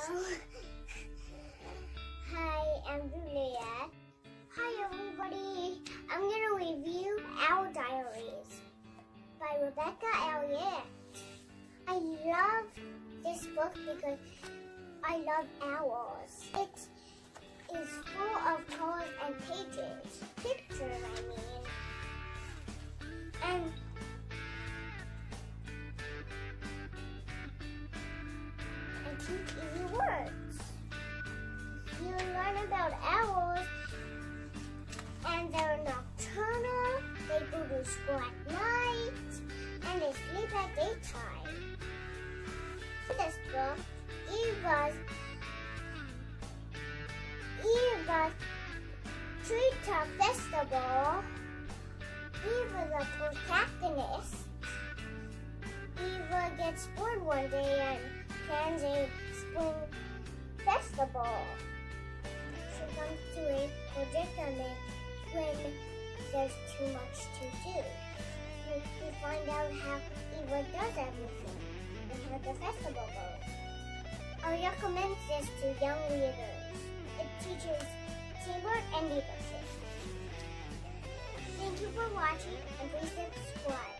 Hi, I'm Juliet. Hi everybody. I'm going to review Owl Diaries by Rebecca Elliott. I love this book because I love owls. It is full of colors and pictures I mean. And teach easy words. You learn about owls, and they're nocturnal, they go to school at night, and they sleep at daytime. In this book, Eva's Treetop Festival, Eva's a protagonist. Eva gets bored one day and plans a spring festival. She comes to a predicament when there's too much to do. We find out how Eva does everything and how the festival goes. I recommend this to young readers. It teaches teamwork and leadership. Thank you for watching and please subscribe.